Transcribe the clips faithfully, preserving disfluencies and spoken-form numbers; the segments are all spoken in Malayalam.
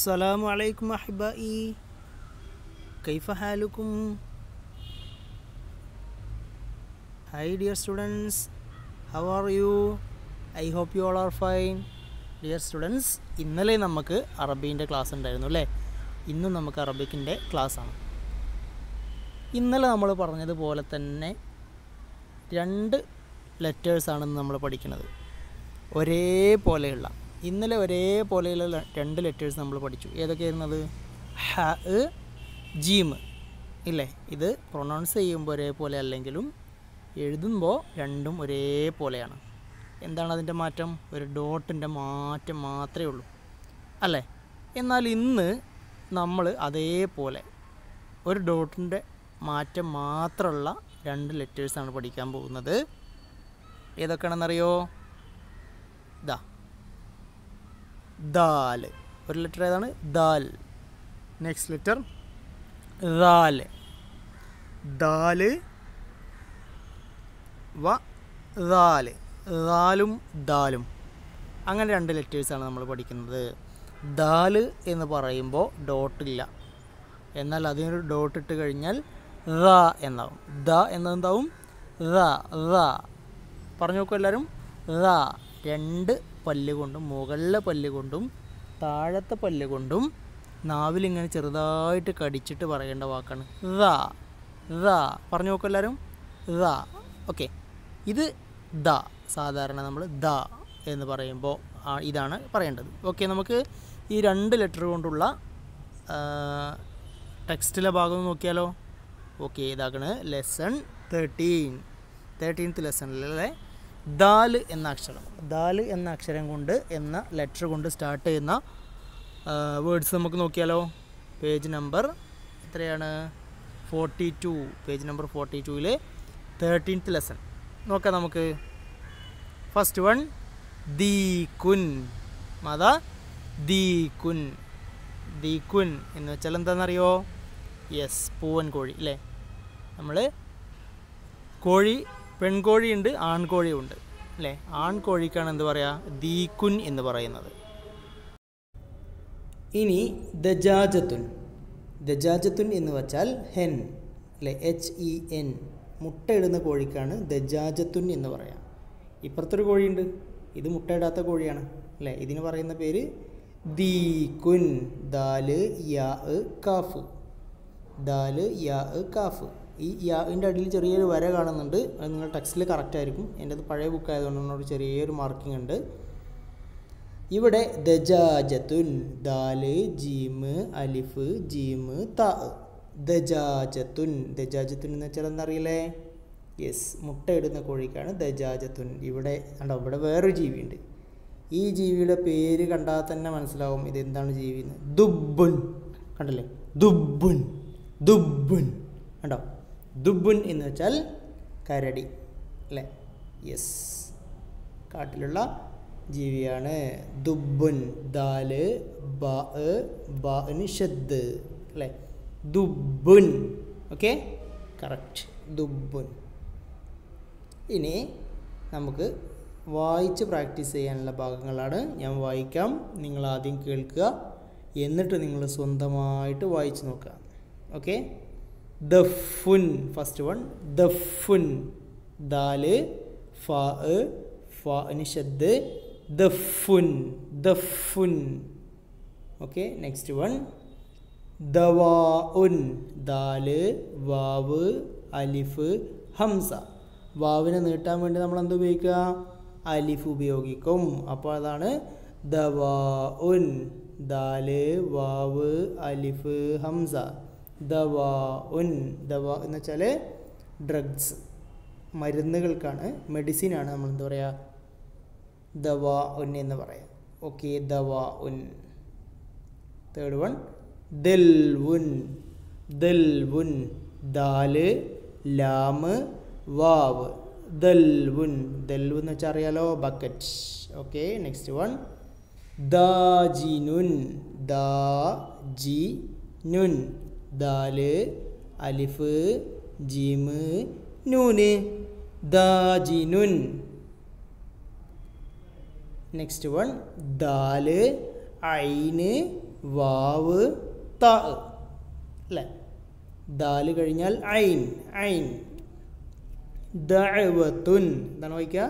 السلام عليكم أحبائي كيف حالكم Hi dear students, how are you? I hope you all are fine. Dear students, ഇന്നലെ നമുക്ക് അറബിൻ്റെ ക്ലാസ് ഉണ്ടായിരുന്നു അല്ലേ? ഇന്നും നമുക്ക് അറബിക്കിൻ്റെ ക്ലാസ്സാണ്. ഇന്നലെ നമ്മൾ പറഞ്ഞതുപോലെ തന്നെ രണ്ട് ലെറ്റേഴ്സാണെന്ന് നമ്മൾ പഠിക്കുന്നത്. ഒരേപോലെയുള്ള ഇന്നലെ ഒരേപോലെയുള്ള രണ്ട് ലെറ്റേഴ്സ് നമ്മൾ പഠിച്ചു. ഏതൊക്കെയായിരുന്നത്? ഹ, ജീം ഇല്ലേ? ഇത് പ്രൊനൗൺസ് ചെയ്യുമ്പോൾ ഒരേപോലെ അല്ലെങ്കിലും എഴുതുമ്പോൾ രണ്ടും ഒരേപോലെയാണ്. എന്താണ് അതിൻ്റെ മാറ്റം? ഒരു ഡോട്ടിൻ്റെ മാറ്റം മാത്രമേ ഉള്ളൂ അല്ലേ? എന്നാൽ ഇന്ന് നമ്മൾ അതേപോലെ ഒരു ഡോട്ടിൻ്റെ മാറ്റം മാത്രമുള്ള രണ്ട് ലെറ്റേഴ്സാണ് പഠിക്കാൻ പോകുന്നത്. ഏതൊക്കെയാണെന്നറിയോ? ദാ ദാൽ. ഒരു ലെറ്റർ ഏതാണ്? ദാൽ. നെക്സ്റ്റ് ലെറ്റർ ദാൽ. ദാൽ വ ദാൽ. ദാലും ദാലും അങ്ങനെ രണ്ട് ലെറ്റേഴ്സാണ് നമ്മൾ പഠിക്കുന്നത്. ദാൽ എന്ന് പറയുമ്പോൾ ഡോട്ടില്ല, എന്നാൽ അതിനൊരു ഡോട്ട് ഇട്ട് കഴിഞ്ഞാൽ ദ എന്നാവും. ദ എന്നതെന്താവും? ദ. ദ പറഞ്ഞു നോക്കൂ എല്ലാവരും. ദ രണ്ട് പല്ല് കൊണ്ടും മുകളിലെ പല്ല് കൊണ്ടും താഴത്തെ പല്ല് കൊണ്ടും നാവിലിങ്ങനെ ചെറുതായിട്ട് കടിച്ചിട്ട് പറയേണ്ട വാക്കാണ് ദ. ദ പറഞ്ഞു നോക്കൂ എല്ലാവരും. ദ. ഓക്കെ, ഇത് ദ. സാധാരണ നമ്മൾ ദ എന്ന് പറയുമ്പോൾ ഇതാണ് പറയേണ്ടത്. ഓക്കെ, നമുക്ക് ഈ രണ്ട് ലെറ്റർ കൊണ്ടുള്ള ടെക്സ്റ്റിലെ ഭാഗം നോക്കിയാലോ? ഓക്കെ, ഇതാക്കണ് ലെസൺ തേർട്ടീൻ. തേർട്ടീൻത്ത് ലെസണിലെ ദാൽ എന്ന അക്ഷരം. ദാൽ എന്ന അക്ഷരം കൊണ്ട് എന്ന ലെറ്റർ കൊണ്ട് സ്റ്റാർട്ട് ചെയ്യുന്ന വേർഡ്സ് നമുക്ക് നോക്കിയാലോ? പേജ് നമ്പർ എത്രയാണ്? Forty two. Page number forty ടുവിലെ തേർട്ടീൻത്ത് ലെസൺ നോക്കാം നമുക്ക്. First one ദീകുൻ. മാതാ ദീകുൻ. ദീകുൻ എന്ന് വെച്ചാൽ എന്താണെന്നറിയോ? യെസ്, പൂവൻ കോഴി അല്ലേ? നമ്മൾ കോഴി, പെൺകോഴിയുണ്ട്, ആൺകോഴിയുണ്ട് അല്ലേ? ആൺകോഴിക്കാണ് എന്ത് പറയുക? ദീകുൻ എന്ന് പറയുന്നത്. ഇനി ദജാജത്തുൻ. ദജാജത്തുൻ എന്ന് വെച്ചാൽ ഹെൻ അല്ലേ? H E N. മുട്ടയിടുന്ന കോഴിക്കാണ് ദജാജത്തുൻ എന്ന് പറയാം. ഇപ്പുറത്തൊരു കോഴിയുണ്ട്, ഇത് മുട്ടയിടാത്ത കോഴിയാണ് അല്ലേ? ഇതിന് പറയുന്ന പേര് ദീകുൻ. ദാല് യാ കാഫ്. ദാല് യാ കാഫ്. ഈ യാൻ്റെ അടിയിൽ ചെറിയൊരു വര കാണുന്നുണ്ട്. അത് നിങ്ങൾ ടെക്സ്റ്റിൽ കറക്റ്റ് ആയിരിക്കും. എൻ്റെ അത് പഴയ ബുക്ക് ആയതുകൊണ്ട് ഒരു ചെറിയൊരു മാർക്കിംഗ് ഉണ്ട്. ഇവിടെ ദജാജത്തുൻ. ദാല് ജീമ് അലിഫ് ജീമ് ത. ദജാജത്തുൻ. ദജാജത്തുൻ എന്ന് വെച്ചാൽ എന്നറിയില്ലേ? യെസ്, മുട്ടയിടുന്ന കോഴിക്കാണ് ദജാജത്തുൻ. ഇവിടെ കണ്ടോ, ഇവിടെ വേറൊരു ജീവിയുണ്ട്. ഈ ജീവിയുടെ പേര് കണ്ടാൽ തന്നെ മനസ്സിലാവും ഇത് എന്താണ് ജീവി എന്ന്. ദുബുൻ. കണ്ടല്ലേ? ദുബുൻ. ദുബുൻ കണ്ടോ? ദുബുൻ എന്ന് വെച്ചാൽ കരടി അല്ലേ? യെസ്, കാട്ടിലുള്ള ജീവിയാണ് ദുബുൻ. ദാല് ബ ബന് ഷദ് അല്ലേ? ദുബുൻ. ഓക്കെ, കറക്റ്റ്, ദുബുൻ. ഇനി നമുക്ക് വായിച്ച് പ്രാക്ടീസ് ചെയ്യാനുള്ള ഭാഗങ്ങളാണ്. ഞാൻ വായിക്കാം, നിങ്ങൾ ആദ്യം കേൾക്കുക, എന്നിട്ട് നിങ്ങൾ സ്വന്തമായിട്ട് വായിച്ച് നോക്കുക. ഓക്കെ, ദഫുൻ. ഫസ്റ്റ് വൺ ദഫുൻ. ദാല് ഫ ഫ നിഷദ് ദഫുൻ. ദഫുൻ. ഓക്കെ, നെക്സ്റ്റ് വൺ ദവാഉൻ. ദാല് വാവ് അലിഫ് ഹംസ. വാവിനെ നീട്ടാൻ വേണ്ടി നമ്മൾ എന്ത് ഉപയോഗിക്കുക? അലിഫ് ഉപയോഗിക്കും. അപ്പോൾ അതാണ് ദവാഉൻ. ദാല് വാവ് അലിഫ് ഹംസ. ദവാഉൻ. ദവാ എന്ന് വെച്ചാൽ ഡ്രഗ്സ്, മരുന്നുകൾക്കാണ്, മെഡിസിനാണ് നമ്മൾ എന്താ പറയുക? ദവാഉൻ എന്ന് പറയാം. ഓക്കെ, ദവാഉൻ. തേർഡ് വൺ ദൽവുൻ. ദൽവുൻ. ദാല് ലാമ് വാവ്. ദൽവുൻ. ദൽവുൻ എന്ന് വെച്ചാൽ അറിയാലോ? ബക്കറ്റ്. ഓക്കെ, നെക്സ്റ്റ് വൺ ദാജിനുൻ. ദാ ജി നുൻ. ദാല് അലിഫ് ജീമ് നൂന്. ദാജിനുൻ. നെക്സ്റ്റ് വൺ ദാല് ഐന് വാവ് ത അല്ലേ. ദാല് കഴിഞ്ഞാൽ ഐൻ ഐൻ. ദഅവത്തുൻ എന്താണ് വായിക്കുക?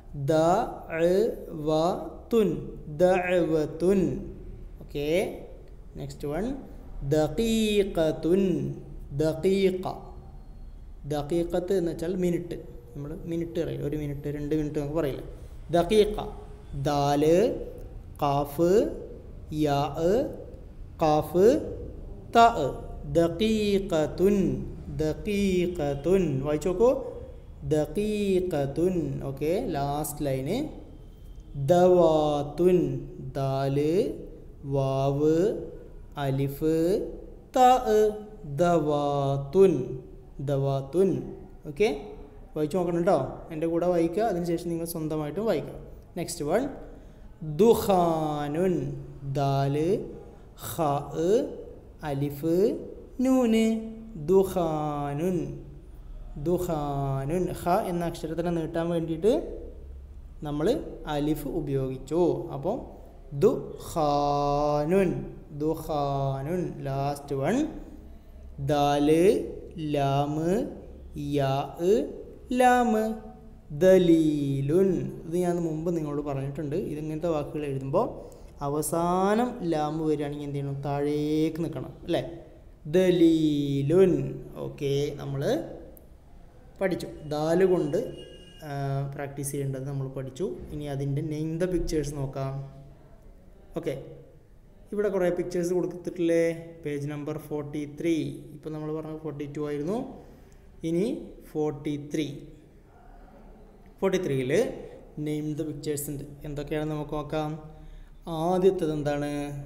ദഅവത്തുൻ ദഅവത്തുൻ. ഓക്കെ, നെക്സ്റ്റ് വൺ ദഖീഖത്തുൻ ദഖീഖ. ദഖീഖത്ത് എന്ന് വെച്ചാൽ മിനിറ്റ്. നമ്മൾ മിനിറ്റ് പറയില്ല, ഒരു മിനിറ്റ് രണ്ട് മിനിറ്റ് നമുക്ക് പറയില്ല. ദഖീഖ. ദാല് ഖാഫ് യാ ഖാഫ് ത. ദഖീഖത്തുൻ ദഖീഖത്തുൻ. വായിച്ചു നോക്കൂ, ദഖീഖത്തുൻ. ഓക്കെ, ലാസ്റ്റ് ലൈന് ദവാത്തുൻ. ദാല് വാവ് അലിഫ് ത. ദവാത്തുൻ ദവാത്തുൻ. ഓക്കെ, വായിച്ചു നോക്കണം കേട്ടോ. എൻ്റെ കൂടെ വായിക്കുക, അതിനുശേഷം നിങ്ങൾ സ്വന്തമായിട്ടും വായിക്കുക. Next one ദുഖാനുൻ. ദാല് ഖ അലിഫ് നൂന്. ദുഖാനുൻ ദുഖാനുൻ. ഖ എന്ന അക്ഷരത്തിനെ നീട്ടാൻ വേണ്ടിയിട്ട് നമ്മൾ അലിഫ് ഉപയോഗിച്ചു. അപ്പോൾ ദുഖാനുൻ ദുഖാനുൻ. ലാസ്റ്റ് വൺ ദാല് ലാമ് യാ ലാമ് ദലീലുൻ. ഇത് ഞാൻ മുമ്പ് നിങ്ങളോട് പറഞ്ഞിട്ടുണ്ട്. ഇതിങ്ങനത്തെ വാക്കുകൾ എഴുതുമ്പോൾ അവസാനം ലാമ് വരികയാണെങ്കിൽ എന്ത് ചെയ്യണം? താഴേക്ക് നിൽക്കണം അല്ലേ. ദലീലുൻ. ഓക്കെ, നമ്മൾ പഠിച്ചു. ദാല് കൊണ്ട് പ്രാക്ടീസ് ചെയ്യേണ്ടത് നമ്മൾ പഠിച്ചു. ഇനി അതിൻ്റെ നെയിം ദ പിക്ചേഴ്സ് നോക്കാം. ഓക്കെ, ഇവിടെ കുറേ പിക്ചേഴ്സ് കൊടുത്തിട്ടില്ലേ? Page number forty three. ഇപ്പോൾ നമ്മൾ പറഞ്ഞത് ഫോർട്ടി ടു ആയിരുന്നു. ഇനി ഫോർട്ടി ത്രീ ഫോർട്ടി ത്രീയിൽ നെയിം ദ പിക്ചേഴ്സ് ഉണ്ട്. എന്തൊക്കെയാണെന്ന് നമുക്ക് നോക്കാം. ആദ്യത്തേത് എന്താണ്?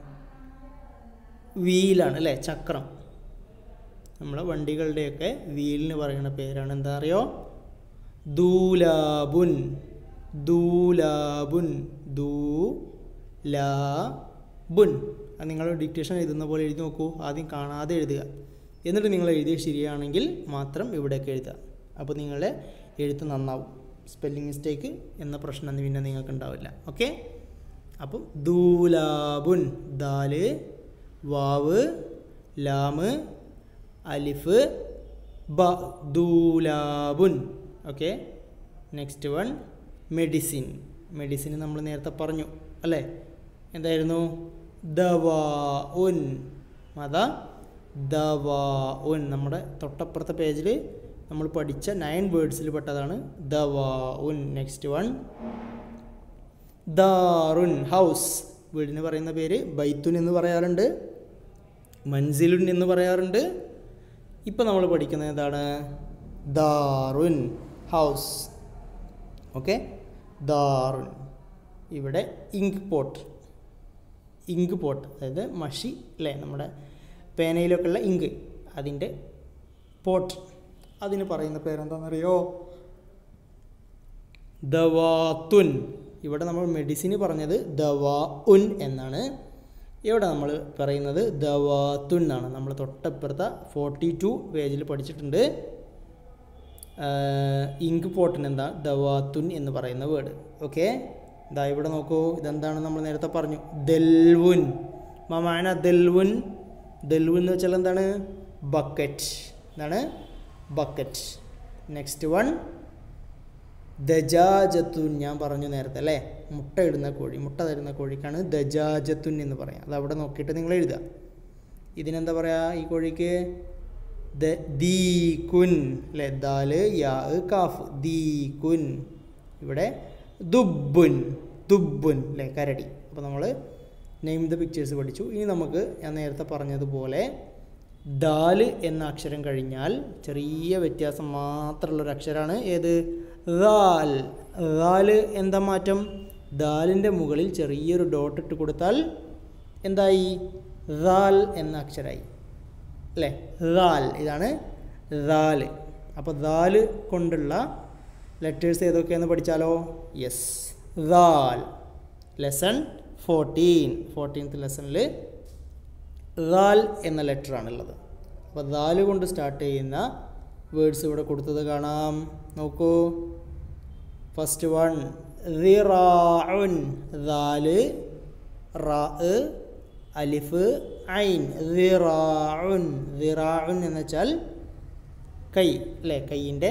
വീലാണ് അല്ലേ, ചക്രം. നമ്മളെ വണ്ടികളുടെയൊക്കെ വീലിന് പറയുന്ന പേരാണ് എന്താ അറിയോ? ദൂലാബുൻ ദൂലാബുൻ ദൂലാബുൻ. അത് നിങ്ങൾ ഡിക്റ്റേഷൻ എഴുതുന്ന പോലെ എഴുതി നോക്കൂ. ആദ്യം കാണാതെ എഴുതുക, എന്നിട്ട് നിങ്ങൾ എഴുതിയ ശരിയാണെങ്കിൽ മാത്രം ഇവിടെയൊക്കെ എഴുതുക. അപ്പോൾ നിങ്ങളുടെ എഴുത്ത് നന്നാവും. സ്പെല്ലിംഗ് മിസ്റ്റേക്ക് എന്ന പ്രശ്നം പിന്നെ നിങ്ങൾക്ക് ഉണ്ടാവില്ല. ഓക്കെ, അപ്പം ദൂലാബുൻ. ദാല് വാവ് ലാമ് അലിഫ് ബ. ദൂലാബുൻ. Okay, next one medicine. Medicine നമ്മൾ നേരത്തെ പറഞ്ഞു അല്ലേ? എന്തായിരുന്നു? ദവാ ഉൻ. അതാ ദവാ ഉൻ. നമ്മുടെ തൊട്ടപ്പുറത്തെ പേജിൽ നമ്മൾ പഠിച്ച നയൻ വേർഡ്സിൽ പെട്ടതാണ് ദവാ ഉൻ. നെക്സ്റ്റ് വൺ ദാറുൻ. ഹൗസ്. വീടിന് പറയുന്ന പേര് ബൈത്തുൻ എന്ന് പറയാറുണ്ട്, മൻസിലുൻ എന്ന് പറയാറുണ്ട്. ഇപ്പം നമ്മൾ പഠിക്കുന്നത് എന്താണ്? ദാറുൻ, ഹൗസ്. ഓക്കെ, ദാറുൻ. ഇവിടെ ഇങ്ക് പോട്ട്. ഇങ്ക് പോട്ട് അതായത് മഷി അല്ലേ, നമ്മുടെ പേനയിലൊക്കെ ഉള്ള ഇങ്ക്, അതിൻ്റെ പോട്ട്. അതിന് പറയുന്ന പേരെന്താണെന്നറിയോ? ദവാത്തുൻ. ഇവിടെ നമ്മൾ മെഡിസിന് പറഞ്ഞത് ദവാ ഉൻ എന്നാണ്. ഇവിടെ നമ്മൾ പറയുന്നത് ദവാത്തുൻ എന്നാണ്. നമ്മൾ തൊട്ടപ്പുറത്തെ ഫോർട്ടി ടു പേജിൽ പഠിച്ചിട്ടുണ്ട്. ഇങ്ക് പോട്ടിന് എന്താ? ദവാത്തുൻ എന്ന് പറയുന്ന വേർഡ്. ഓക്കെ, ഇതാ ഇവിടെ നോക്കൂ. ഇതെന്താണ്? നമ്മൾ നേരത്തെ പറഞ്ഞു ദൽവുൻ. മമാന ദൽവുൻ. ദൽവുൻ എന്ന് വെച്ചാൽ എന്താണ്? ബക്കറ്റ്. എന്താണ്? ബക്കറ്റ്. നെക്സ്റ്റ് വൺ ദജാജത്തുൻ. ഞാൻ പറഞ്ഞു നേരത്തെ അല്ലേ, മുട്ട ഇടുന്ന കോഴി, മുട്ട തരുന്ന കോഴിക്കാണ് ദജാജത്തുൻ എന്ന് പറയാം. അത് അവിടെ നോക്കിയിട്ട് നിങ്ങൾ എഴുതുക. ഇതിനെന്താ പറയുക ഈ കോഴിക്ക്? ദീകുൻ അല്ലേ. ദാല് യാ കാഫ്. ദീകുൻ. ഇവിടെ ദുബുൻ. ദുബുൻ അല്ലേ, കരടി. അപ്പോൾ നമ്മൾ നെയിം ദ പിക്ചേഴ്സ് പഠിച്ചു. ഇനി നമുക്ക് ഞാൻ നേരത്തെ പറഞ്ഞതുപോലെ ദാല് എന്ന അക്ഷരം കഴിഞ്ഞാൽ ചെറിയ വ്യത്യാസം മാത്രമുള്ളൊരു അക്ഷരമാണ് ഏത്? ദാൽ. ദാല് എന്താ മാറ്റം? ദാലിൻ്റെ മുകളിൽ ചെറിയൊരു ഡോട്ട് ഇട്ട് കൊടുത്താൽ എന്തായി? ദാൽ എന്ന അക്ഷരമായി അല്ലേ. ദാൽ. ഇതാണ് ദാല്. അപ്പോൾ ദാല് കൊണ്ടുള്ള ലെറ്റേഴ്സ് ഏതൊക്കെയാണെന്ന് പഠിച്ചാലോ? യെസ്, ദാൽ. Lesson fourteen. ഫോർട്ടീൻത്ത് ലെസണിൽ ദാൽ എന്ന ലെറ്ററാണുള്ളത്. അപ്പോൾ ദാല് കൊണ്ട് സ്റ്റാർട്ട് ചെയ്യുന്ന വേർഡ്സ് ഇവിടെ കൊടുത്തത് കാണാം. നോക്കൂ. First one ദിറാഉൻ. ദാല് റാ അലിഫ് ഐൻ ദിറാഉൻ ദിറാഉൻ എന്ന് വെച്ചാൽ കൈ അല്ലേ, കൈയിൻ്റെ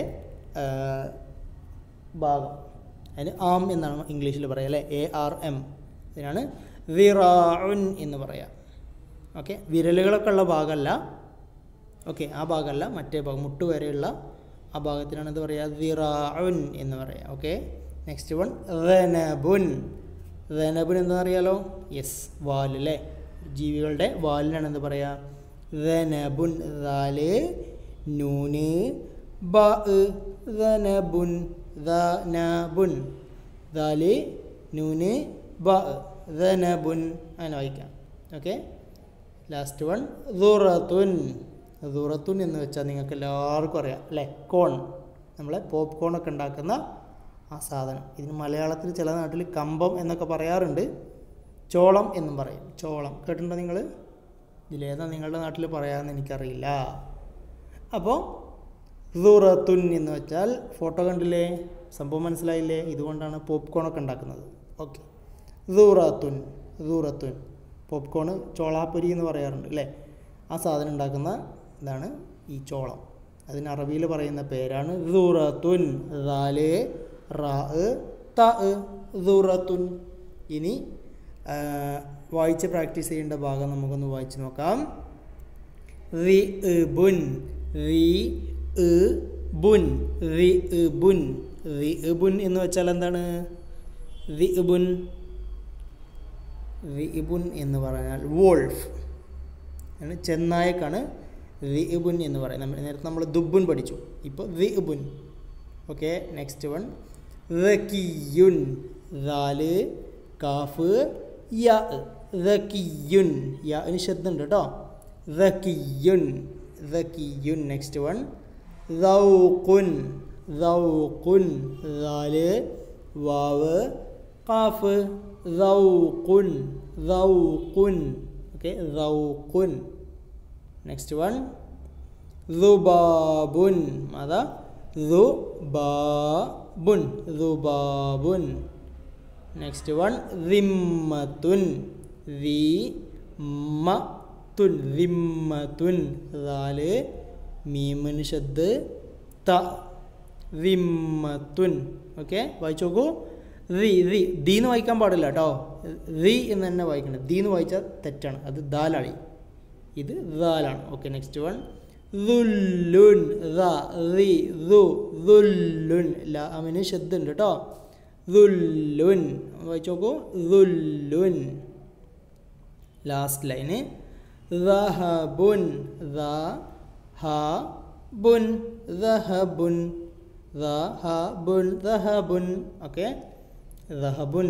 ഭാഗം. അതിന് ആം എന്നാണ് ഇംഗ്ലീഷിൽ പറയുക അല്ലേ, എ ആർ എം. ഇതിനാണ് ദിറാഉൻ എന്ന് പറയുക. ഓക്കെ, വിരലുകളൊക്കെ ഉള്ള ഭാഗമല്ല, ഓക്കെ ആ ഭാഗമല്ല, മറ്റേ ഭാഗം മുട്ട് വരെയുള്ള ആ ഭാഗത്തിനാണ് എന്ത് പറയുക, ദിറാഉൻ എന്ന് പറയുക. ഓക്കെ, നെക്സ്റ്റ് വൺ ദനബുൻ. ദനബുൻ എന്താണെന്ന് അറിയാലോ, യെസ് വാല് അല്ലേ, ജീവികളുടെ വാലിനാണ് എന്ത് പറയുക, ദനബുൻ. ദാല് നൂന് ബ ദനബുൻ ദനബുൻ. ദാല് നൂന് ബ ദനബുൻ അങ്ങനെ വായിക്കാം. ഓക്കെ, ലാസ്റ്റ് വൺ ദുറത്തുൻ. ദുറത്തുൻ എന്ന് വെച്ചാൽ നിങ്ങൾക്ക് എല്ലാവർക്കും അറിയാം അല്ലേ, കോൺ, നമ്മളെ പോപ്കോണൊക്കെ ഉണ്ടാക്കുന്ന ആ സാധനം. ഇതിന് മലയാളത്തിൽ ചില നാട്ടിൽ കമ്പം എന്നൊക്കെ പറയാറുണ്ട്, ചോളം എന്നും പറയും. ചോളം കേട്ടിട്ടുണ്ടോ നിങ്ങൾ? ഇതിലേതാ നിങ്ങളുടെ നാട്ടിൽ പറയാമെന്ന് എനിക്കറിയില്ല. അപ്പോൾ ദുറത്തുൻ എന്ന് വെച്ചാൽ ഫോട്ടോ കണ്ടില്ലേ, സംഭവം മനസ്സിലായില്ലേ, ഇതുകൊണ്ടാണ് പോപ്കോണൊക്കെ ഉണ്ടാക്കുന്നത്. ഓക്കെ, ദുറത്തുൻ ദുറത്തുൻ പോപ്കോൺ ചോളാപ്പൊരി എന്ന് പറയാറുണ്ട് അല്ലേ, ആ സാധനം ഉണ്ടാക്കുന്ന ഇതാണ് ഈ ചോളം. അതിന് അറബിയിൽ പറയുന്ന പേരാണ് ദുറത്തുൻ. ദാല് റാ ത ദുറത്തുൻ. ഇനി വായിച്ച് പ്രാക്ടീസ് ചെയ്യേണ്ട ഭാഗം നമുക്കൊന്ന് വായിച്ച് നോക്കാം. റിബുൻ റിബുൻ റിബുൻ റിബുൻ എന്ന് വെച്ചാൽ എന്താണ്? റിബുൻ റിബുൻ എന്ന് പറഞ്ഞാൽ വോൾഫ് ആണ്, ചെന്നായക്കാണ് റിബുൻ എന്ന് പറയുന്നത്. നേരത്തെ നമ്മൾ ദുബുൻ പഠിച്ചു, ഇപ്പോൾ റിബുൻ. ഓക്കെ, നെക്സ്റ്റ് വൺ ദകിയുൻ. ദാല് കാഫ് യ ദകിയുൻ. യാന് ശബ്ദമുണ്ട് കേട്ടോ, ദകിയുൻ ദകിയുൻ. നെക്സ്റ്റ് വൺ ദൗഖുൻ ദൗഖുൻ. ദാല് വാവ് ഖാഫ് ദൗഖുൻ ദൗഖുൻ. ഓക്കെ, ദൗഖുൻ. നെക്സ്റ്റ് വൺ ദുബാബുൻ. അതാ ദുബാബുൻ ദുബാബുൻ. നെക്സ്റ്റ് വൺ ദിമ്മത്തുൻ ദിമ്മത്തുൻ ദിമ്മത്തുൻ. ദാല് മീമിന് ശബ്ദ് ത ദിമ്മത്തുൻ. ഓക്കെ, വായിച്ചു നോക്കൂ. ദി ദി ദീന്ന് വായിക്കാൻ പാടില്ല കേട്ടോ, ദി എന്ന് തന്നെ വായിക്കണം. ദീന്ന് വായിച്ചാൽ തെറ്റാണ്, അത് ദാലാണ്, ഇത് ദാലാണ്. ഓക്കെ, നെക്സ്റ്റ് വൺ ദുല്ലുൻ. ദി ദു ദുല്ലുൻ. ലാമിന് ശബ്ദമുണ്ട് കേട്ടോ, ദുല്ലുൻ. വായിച്ചു നോക്കൂ, ദുല്ലുൻ. ലാസ്റ്റ് ലൈന് ദഹബുൻ. ദഹബുൻ ദഹബുൻ ദഹബുൻ ദഹബുൻ. ഓക്കെ, ദഹബുൻ.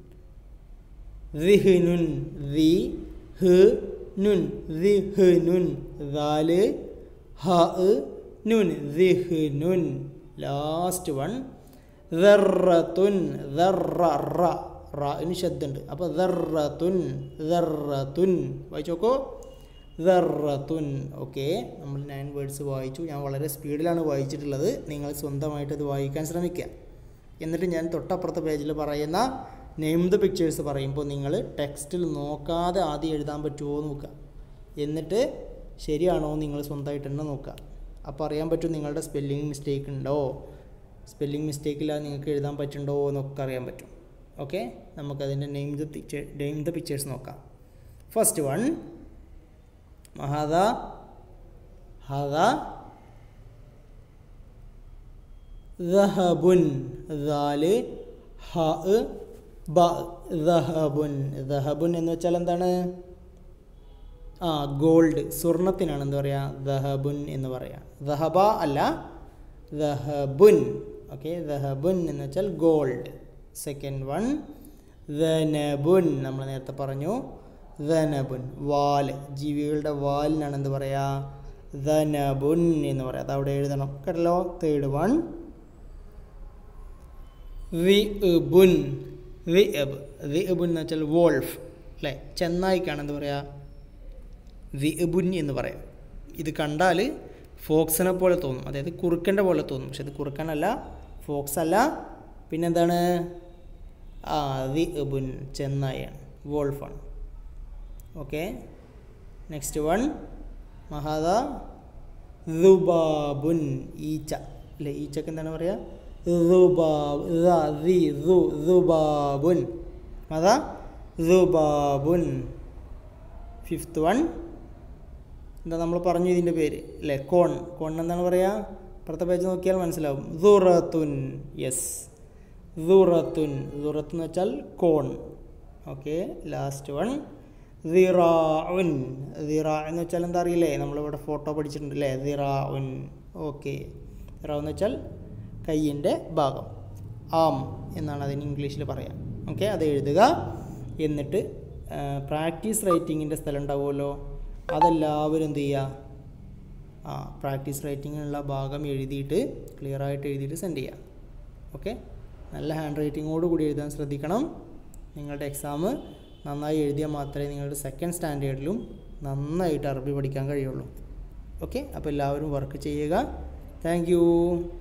ദിഹ്നുൻ ദിഹ്നുൻ ദിഹ്നുൻ. ദാല് ഹ നുൻ ദിഹ്നുൻ. ലാസ്റ്റ് വൺ ദർറത്തുൻ. ദർറ റാന് ശബ്ദമുണ്ട്, അപ്പോൾ ദർറത്തുൻ ദർറത്തുൻ. വായിച്ചു നോക്കൂ, ദർറത്തുൻ. ഓക്കെ, നമ്മൾ നയൻ വേർഡ്സ് വായിച്ചു. ഞാൻ വളരെ സ്പീഡിലാണ് വായിച്ചിട്ടുള്ളത്, നിങ്ങൾ സ്വന്തമായിട്ട് ഇത് വായിക്കാൻ ശ്രമിക്കുക. എന്നിട്ട് ഞാൻ തൊട്ടപ്പുറത്തെ പേജിൽ പറയുന്ന നെയിം ദ പിക്ചേഴ്സ് പറയുമ്പോൾ നിങ്ങൾ ടെക്സ്റ്റിൽ നോക്കാതെ ആദ്യം എഴുതാൻ പറ്റുമോ നോക്കുക, എന്നിട്ട് ശരിയാണോ നിങ്ങൾ സ്വന്തമായിട്ട് തന്നെ നോക്കുക. അപ്പോൾ അറിയാൻ പറ്റും നിങ്ങളുടെ സ്പെല്ലിംഗ് മിസ്റ്റേക്ക് ഉണ്ടോ, സ്പെല്ലിംഗ് മിസ്റ്റേക്കില്ലാതെ നിങ്ങൾക്ക് എഴുതാൻ പറ്റുന്നുണ്ടോ എന്നൊക്കെ അറിയാൻ പറ്റും. ഓക്കെ, നമുക്കതിൻ്റെ name the picture name the pictures നോക്കാം. ഫസ്റ്റ് വൺ ഹദ ഹദ ദഹബുൻ. ദാല് ഹ ബ ദഹബുൻ. ദഹബുൻ എന്ന് വെച്ചാൽ എന്താണ്? ആ ഗോൾഡ്, സ്വർണത്തിനാണ് എന്താ പറയുക, ദഹബുൻ എന്ന് പറയാം. ദഹബ അല്ല, ദഹബുൻ. ഓക്കെ, ദഹബുൻ എന്ന് വെച്ചാൽ ഗോൾഡ്. Second one ദനബുൻ. നമ്മൾ നേരത്തെ പറഞ്ഞു ദനബുൻ, വാല്, ജീവികളുടെ വാലിനാണ് എന്ത് പറയുക, ദനബുൻ എന്ന് പറയാം. അതവിടെ എഴുതണം കേട്ടല്ലോ. തേർഡ് വൺ റിബുൻ. റിബ് റിബുൻ എന്ന് വെച്ചാൽ വോൾഫ് അല്ലേ, ചെന്നായിക്കാണ് എന്ത് പറയുക, റിബുൻ എന്ന് പറയാം. ഇത് കണ്ടാൽ ഫോക്സിനെ പോലെ തോന്നും, അതായത് കുറുക്കൻ്റെ പോലെ തോന്നും, പക്ഷെ ഇത് കുറുക്കനല്ല, ഫോക്സ് അല്ല, പിന്നെന്താണ്, ആ റിബുൻ ചെന്നായിയാണ്, വോൾഫാണ്. ഓക്കെ. നെക്സ്റ്റ് വൺ മഹാദ ദുബാബുൻ ഈച്ച അല്ലേ? ഈച്ചക്ക് എന്താണ് പറയുക? ദുബാബുൻ. മഹാദ ദുബാബുൻ. ഫിഫ്ത്ത് വൺ എന്താ നമ്മൾ പറഞ്ഞു ഇതിൻ്റെ പേര് അല്ലേ? കോൺ. കോൺ എന്താണ് പറയുക? അപ്പുറത്തെ പേജ് നോക്കിയാൽ മനസ്സിലാവും. ദുറത്തുൻ. യെസ്, ദുറത്തുൻ. ദുറത്ത് എന്ന് വെച്ചാൽ കോൺ. ഓക്കെ. ലാസ്റ്റ് വൺ ദിറാഉൻ. ദിറാ എന്ന് വെച്ചാൽ എന്താ അറിയില്ലേ? നമ്മളിവിടെ ഫോട്ടോ പഠിച്ചിട്ടുണ്ട് അല്ലേ? ദിറാഉൻ. ഓക്കെ. ദിറാ എന്ന് വെച്ചാൽ കയ്യിൻ്റെ ഭാഗം. ആം എന്നാണ് അതിന് ഇംഗ്ലീഷിൽ പറയാം. ഓക്കെ. അത് എഴുതുക. എന്നിട്ട് പ്രാക്ടീസ് റൈറ്റിങ്ങിൻ്റെ സ്ഥലം ഉണ്ടാവുമല്ലോ, അതെല്ലാവരും എന്ത് ചെയ്യുക? ആ പ്രാക്ടീസ് റൈറ്റിങ്ങിനുള്ള ഭാഗം എഴുതിയിട്ട് ക്ലിയറായിട്ട് എഴുതിയിട്ട് സെൻഡ് ചെയ്യുക. ഓക്കെ. നല്ല ഹാൻഡ് റൈറ്റിങ്ങോട് കൂടി എഴുതാൻ ശ്രദ്ധിക്കണം. നിങ്ങളുടെ എക്സാം നന്നായി എഴുതിയാൽ മാത്രമേ നിങ്ങളുടെ സെക്കൻഡ് സ്റ്റാൻഡേർഡിലും നന്നായിട്ട് അറബി പഠിക്കാൻ കഴിയുള്ളൂ. ഓക്കെ. അപ്പോൾ എല്ലാവരും വർക്ക് ചെയ്യുക. Thank U.